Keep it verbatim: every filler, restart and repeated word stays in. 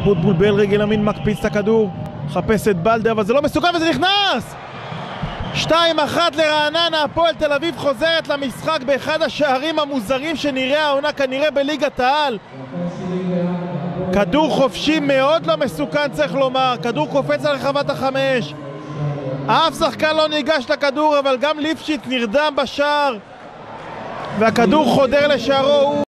אבוטבול ברגל ימין מקפיץ את הכדור, חפש את בלדה, אבל זה לא מסוכן וזה נכנס! שתיים אחת לרעננה, הפועל תל אביב חוזרת למשחק באחד השערים המוזרים שנראה העונה כנראה בליגת העל. כדור חופשי מאוד לא מסוכן צריך לומר, כדור קופץ על רחבת החמש, אף שחקן לא ניגש לכדור, אבל גם ליפשיץ נרדם בשער והכדור חודר לשערו.